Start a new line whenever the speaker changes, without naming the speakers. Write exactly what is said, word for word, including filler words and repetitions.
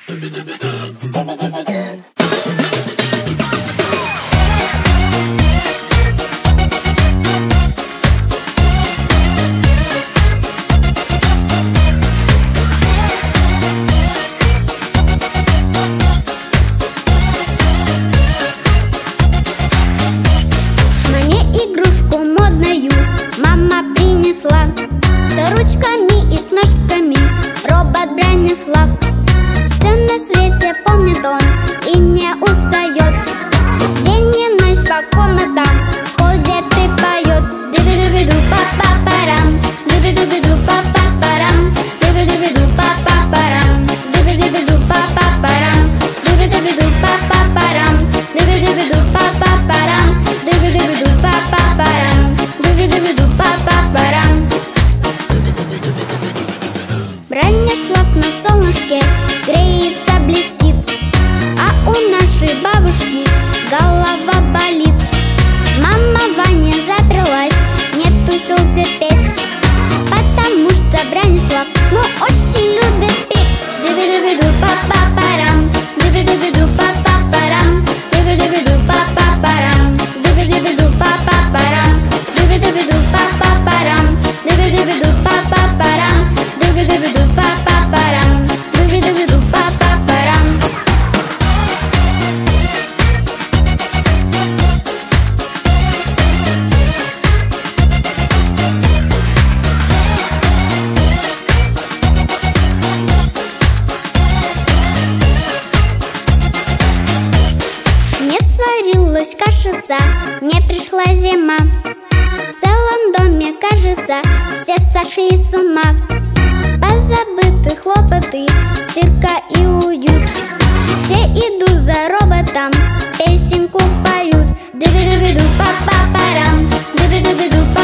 Все на свете помнит он и не устает. День и ночь по комнатам ходит и поет. Дуби-дуби-ду па-па-парам, дуби-дуби-ду па-па-парам, дуби-дуби-ду па-па-парам, дуби-дуби-ду па-па-парам, дуби-дуби-ду па-па-парам, дуби-дуби-ду па-па-парам, дуби-дуби-ду па-па-парам, дуби-дуби-ду па-па-парам. Бронислав на солнышке греется, блестит, а у нашей бабушки голова болит. Мама Ваня заперлась, нету сил терпеть, потому что Бронислав, ну, очень любит петь. Дуби-дуби-ду па-па-парам, дуби-дуби-ду па-па-парам, дуби-дуби-ду па-па-парам, дуби-дуби-ду па-па-парам, дуби-дуби-ду па-па-парам, дуби-дуби-ду па-па-парам, дуби-дуби-ду па-па-парам, дуби-дуби-ду па-па-парам. Не сварилась кашица, не пришла зима. В целом доме, кажется, все сошли с ума. Позабыты хлопоты, стирка и уют. Все идут за роботом, песенку поют. Дуби-дуби-ду па-па-парам, дуби-дуби-ду па-па-парам.